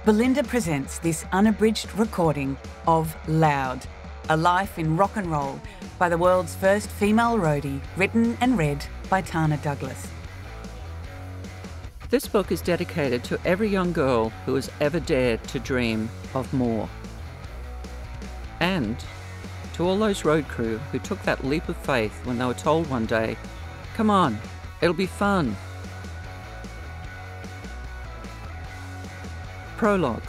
Belinda presents this unabridged recording of Loud, A Life in Rock and Roll by the world's first female roadie, written and read by Tana Douglas. This book is dedicated to every young girl who has ever dared to dream of more. And to all those road crew who took that leap of faith when they were told one day, "Come on, it'll be fun." Prologue.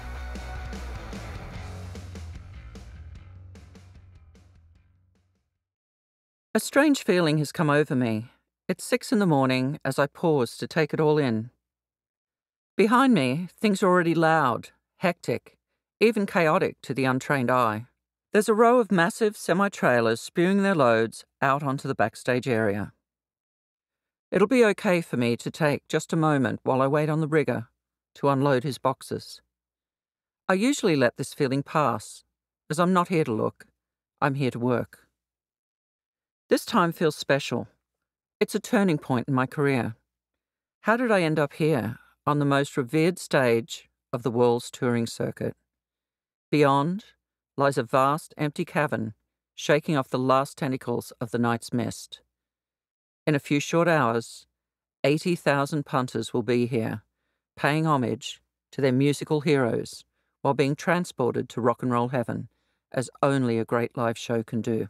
A strange feeling has come over me. It's 6 a.m. as I pause to take it all in. Behind me, things are already loud, hectic, even chaotic to the untrained eye. There's a row of massive semi-trailers spewing their loads out onto the backstage area. It'll be okay for me to take just a moment while I wait on the rigger to unload his boxes. I usually let this feeling pass, as I'm not here to look, I'm here to work. This time feels special. It's a turning point in my career. How did I end up here, on the most revered stage of the world's touring circuit? Beyond lies a vast, empty cavern, shaking off the last tentacles of the night's mist. In a few short hours, 80,000 punters will be here, paying homage to their musical heroes while being transported to rock and roll heaven, as only a great live show can do.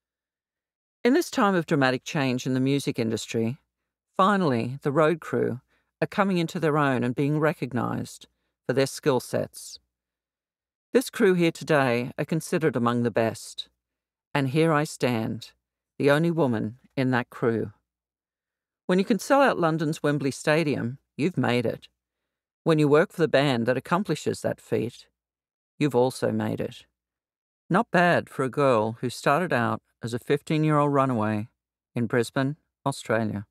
In this time of dramatic change in the music industry, finally the road crew are coming into their own and being recognised for their skill sets. This crew here today are considered among the best, and here I stand, the only woman in that crew. When you can sell out London's Wembley Stadium, you've made it. When you work for the band that accomplishes that feat, you've also made it. Not bad for a girl who started out as a 15-year-old runaway in Brisbane, Australia.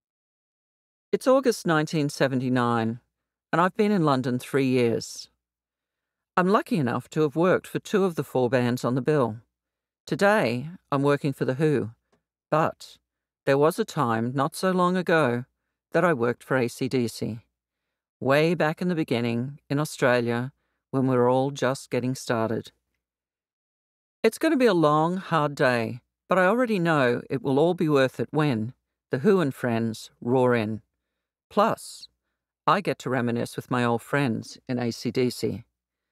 It's August 1979, and I've been in London 3 years. I'm lucky enough to have worked for 2 of the 4 bands on the bill. Today, I'm working for The Who, but there was a time not so long ago that I worked for AC/DC. Way back in the beginning, in Australia, when we were all just getting started. It's going to be a long, hard day, but I already know it will all be worth it when The Who and friends roar in. Plus, I get to reminisce with my old friends in AC/DC.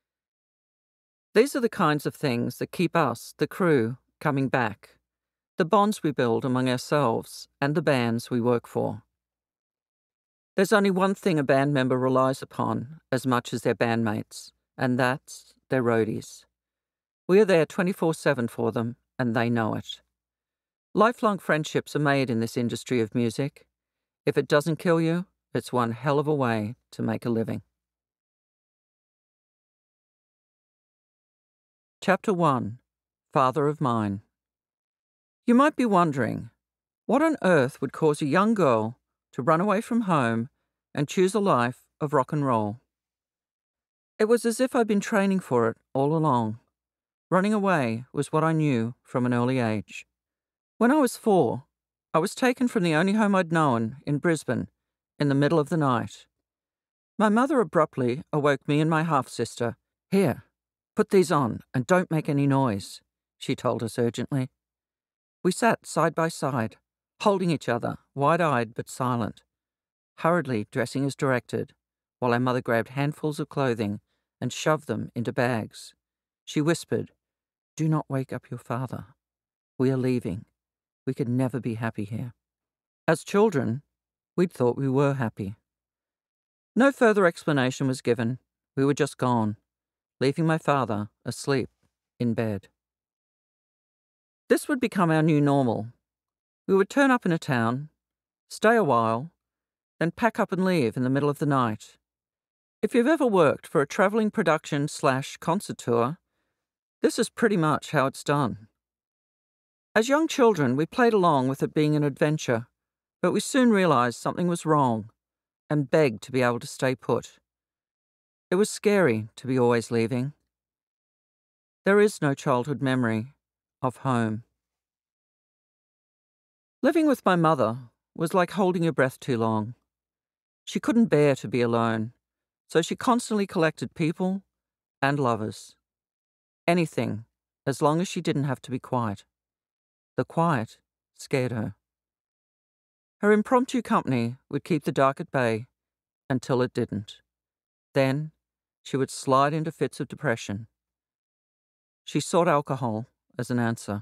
These are the kinds of things that keep us, the crew, coming back. The bonds we build among ourselves and the bands we work for. There's only one thing a band member relies upon as much as their bandmates, and that's their roadies. We are there 24/7 for them, and they know it. Lifelong friendships are made in this industry of music. If it doesn't kill you, it's one hell of a way to make a living. Chapter 1. Father of Mine. You might be wondering, what on earth would cause a young girl to run away from home and choose a life of rock and roll? It was as if I'd been training for it all along. Running away was what I knew from an early age. When I was 4, I was taken from the only home I'd known in Brisbane in the middle of the night. My mother abruptly awoke me and my half-sister. "Here, put these on and don't make any noise," she told us urgently. We sat side by side, holding each other, wide-eyed but silent, hurriedly dressing as directed, while our mother grabbed handfuls of clothing and shoved them into bags. She whispered, "Do not wake up your father. We are leaving. We could never be happy here." As children, we'd thought we were happy. No further explanation was given. We were just gone, leaving my father asleep in bed. This would become our new normal. We would turn up in a town, stay a while, then pack up and leave in the middle of the night. If you've ever worked for a travelling production/concert tour, this is pretty much how it's done. As young children, we played along with it being an adventure, but we soon realised something was wrong and begged to be able to stay put. It was scary to be always leaving. There is no childhood memory of home. Living with my mother was like holding your breath too long. She couldn't bear to be alone, So she constantly collected people and lovers. Anything, as long as she didn't have to be quiet. The quiet scared her. Her impromptu company would keep the dark at bay until it didn't. Then she would slide into fits of depression. She sought alcohol as an answer.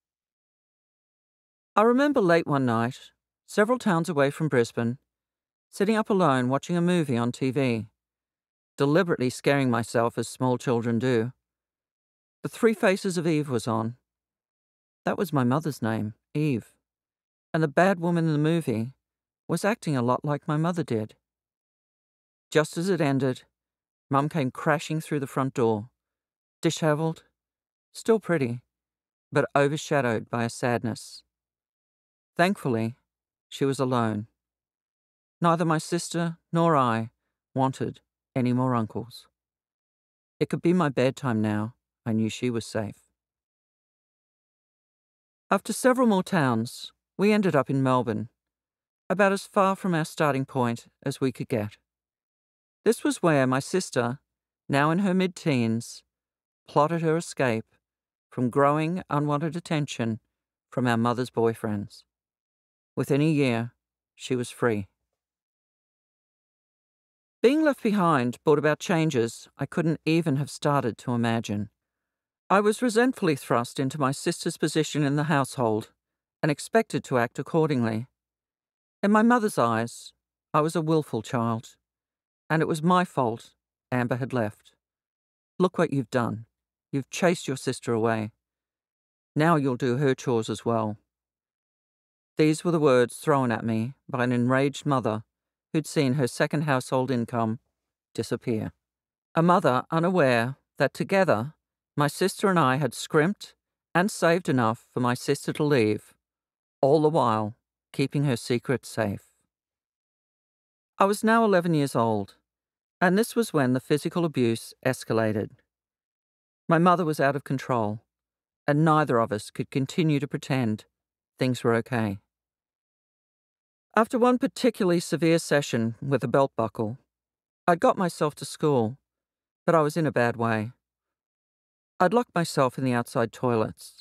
I remember late one night, several towns away from Brisbane, sitting up alone watching a movie on TV, deliberately scaring myself as small children do. The Three Faces of Eve was on. That was my mother's name, Eve. And the bad woman in the movie was acting a lot like my mother did. Just as it ended, Mum came crashing through the front door, dishevelled, still pretty, but overshadowed by a sadness. Thankfully, she was alone. Neither my sister nor I wanted any more uncles. It could be my bedtime now. I knew she was safe. After several more towns, we ended up in Melbourne, about as far from our starting point as we could get. This was where my sister, now in her mid-teens, plotted her escape from growing unwanted attention from our mother's boyfriends. Within a year, she was free. Being left behind brought about changes I couldn't even have started to imagine. I was resentfully thrust into my sister's position in the household and expected to act accordingly. In my mother's eyes, I was a willful child, and it was my fault Amber had left. Look what you've done. You've chased your sister away. Now you'll do her chores as well. These were the words thrown at me by an enraged mother who'd seen her second household income disappear. A mother unaware that together my sister and I had scrimped and saved enough for my sister to leave, all the while keeping her secret safe. I was now 11 years old, and this was when the physical abuse escalated. My mother was out of control, and neither of us could continue to pretend things were okay. After one particularly severe session with a belt buckle, I'd got myself to school, but I was in a bad way. I'd locked myself in the outside toilets.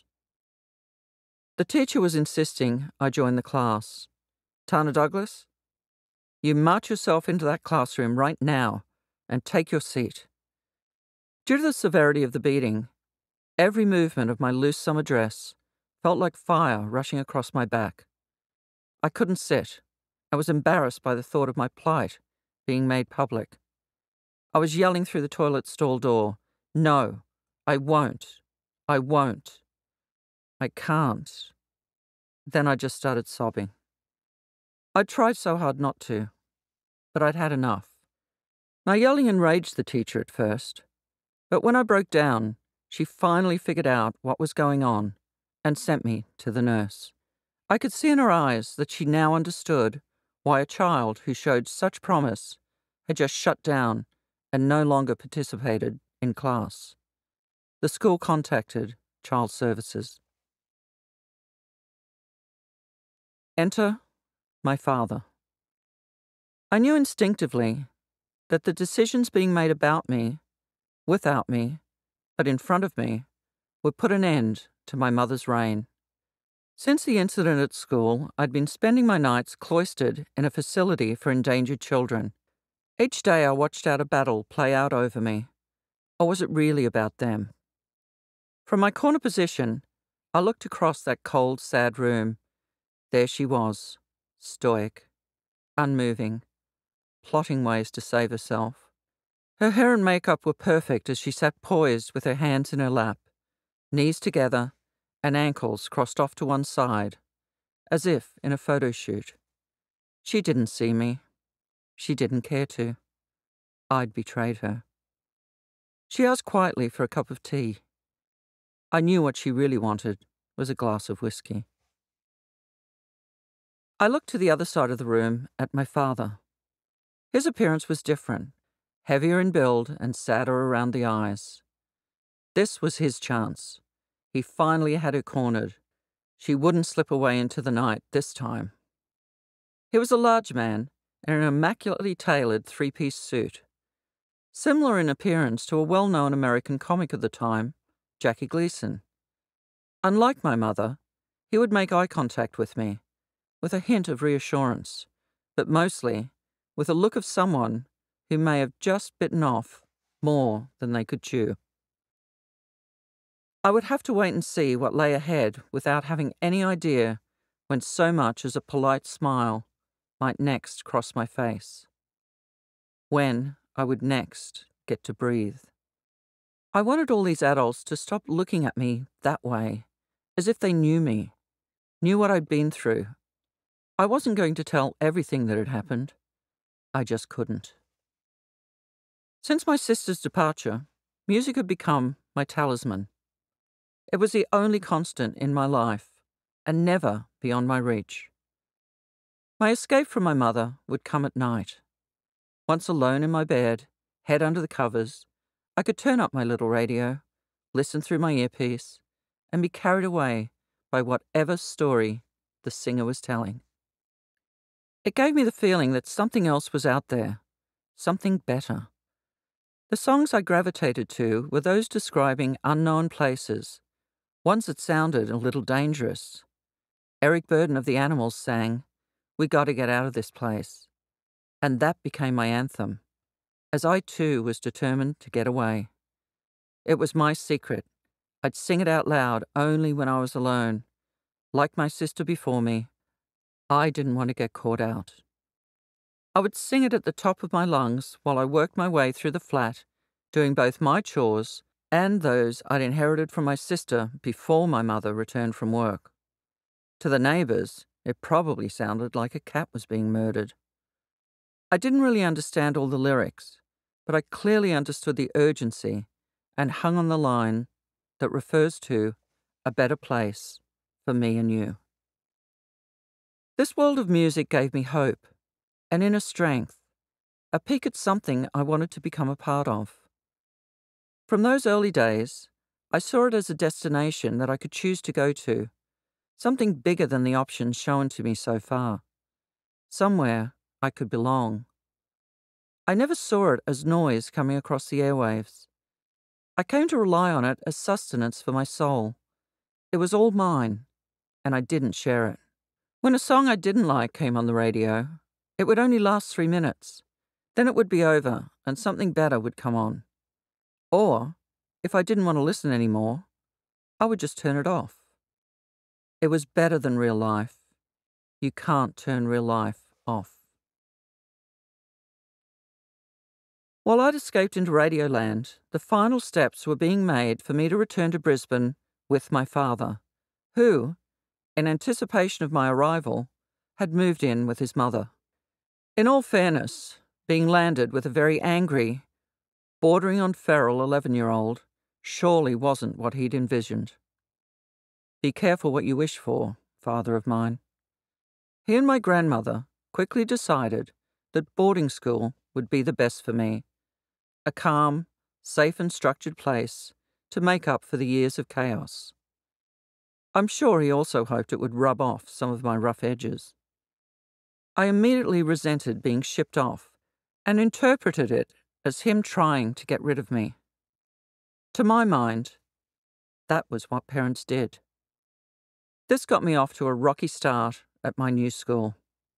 The teacher was insisting I join the class. Tana Douglas, you march yourself into that classroom right now and take your seat. Due to the severity of the beating, every movement of my loose summer dress felt like fire rushing across my back. I couldn't sit. I was embarrassed by the thought of my plight being made public. I was yelling through the toilet stall door, "No, I won't. I won't. I can't." Then I just started sobbing. I tried so hard not to, but I'd had enough. My yelling enraged the teacher at first, but when I broke down, she finally figured out what was going on and sent me to the nurse. I could see in her eyes that she now understood why a child who showed such promise had just shut down and no longer participated in class. The school contacted Child Services. Enter my father. I knew instinctively that the decisions being made about me, without me, but in front of me, would put an end to my mother's reign. Since the incident at school, I'd been spending my nights cloistered in a facility for endangered children. Each day I watched out a battle play out over me. Or was it really about them? From my corner position, I looked across that cold, sad room. There she was, stoic, unmoving, plotting ways to save herself. Her hair and makeup were perfect as she sat poised with her hands in her lap, knees together and ankles crossed off to one side, as if in a photo shoot. She didn't see me. She didn't care to. I'd betrayed her. She asked quietly for a cup of tea. I knew what she really wanted was a glass of whiskey. I looked to the other side of the room at my father. His appearance was different, heavier in build and sadder around the eyes. This was his chance. He finally had her cornered. She wouldn't slip away into the night this time. He was a large man in an immaculately tailored three-piece suit. similar in appearance to a well-known American comic of the time, Jackie Gleason. Unlike my mother, he would make eye contact with me, with a hint of reassurance, but mostly with a look of someone who may have just bitten off more than they could chew. I would have to wait and see what lay ahead without having any idea when so much as a polite smile might next cross my face. When I would next get to breathe. I wanted all these adults to stop looking at me that way, as if they knew me, knew what I'd been through. I wasn't going to tell everything that had happened. I just couldn't. Since my sister's departure, music had become my talisman. It was the only constant in my life, and never beyond my reach. My escape from my mother would come at night. Once alone in my bed, head under the covers, I could turn up my little radio, listen through my earpiece, and be carried away by whatever story the singer was telling. It gave me the feeling that something else was out there, something better. The songs I gravitated to were those describing unknown places, ones that sounded a little dangerous. Eric Burdon of the Animals sang, "We Gotta Get Out of This Place," and that became my anthem, as I too was determined to get away. It was my secret. I'd sing it out loud only when I was alone. Like my sister before me, I didn't want to get caught out. I would sing it at the top of my lungs while I worked my way through the flat, doing both my chores and those I'd inherited from my sister before my mother returned from work. To the neighbours, it probably sounded like a cat was being murdered. I didn't really understand all the lyrics, but I clearly understood the urgency and hung on the line that refers to a better place for me and you. This world of music gave me hope, an inner strength, a peek at something I wanted to become a part of. From those early days, I saw it as a destination that I could choose to go to, something bigger than the options shown to me so far, somewhere I could belong. I never saw it as noise coming across the airwaves. I came to rely on it as sustenance for my soul. It was all mine, and I didn't share it. When a song I didn't like came on the radio, it would only last 3 minutes. Then it would be over, and something better would come on. Or, if I didn't want to listen anymore, I would just turn it off. It was better than real life. You can't turn real life off. While I'd escaped into Radioland, the final steps were being made for me to return to Brisbane with my father, who, in anticipation of my arrival, had moved in with his mother. In all fairness, being landed with a very angry, bordering on feral 11-year-old surely wasn't what he'd envisioned. Be careful what you wish for, father of mine. He and my grandmother quickly decided that boarding school would be the best for me, a calm, safe and structured place to make up for the years of chaos. I'm sure he also hoped it would rub off some of my rough edges. I immediately resented being shipped off and interpreted it as him trying to get rid of me. To my mind, that was what parents did. This got me off to a rocky start at my new school.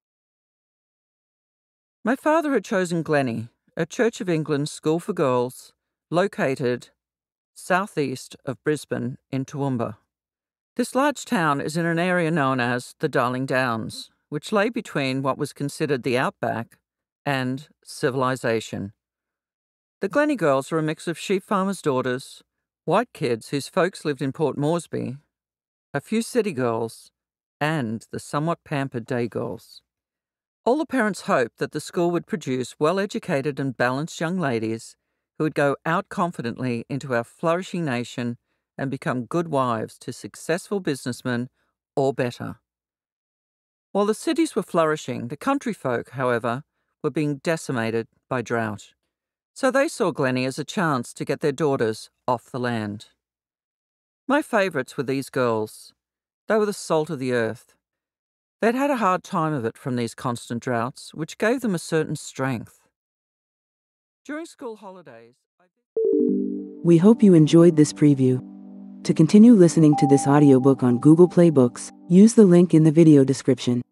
My father had chosen Glennie, a Church of England school for girls located southeast of Brisbane in Toowoomba. This large town is in an area known as the Darling Downs, which lay between what was considered the outback and civilization. The Glennie girls were a mix of sheep farmers' daughters, white kids whose folks lived in Port Moresby, a few city girls, and the somewhat pampered day girls. All the parents hoped that the school would produce well-educated and balanced young ladies who would go out confidently into our flourishing nation and become good wives to successful businessmen or better. While the cities were flourishing, the country folk, however, were being decimated by drought. So they saw Glennie as a chance to get their daughters off the land. My favourites were these girls. They were the salt of the earth. They'd had a hard time of it from these constant droughts, which gave them a certain strength. During school holidays, We hope you enjoyed this preview. To continue listening to this audiobook on Google Play Books, use the link in the video description.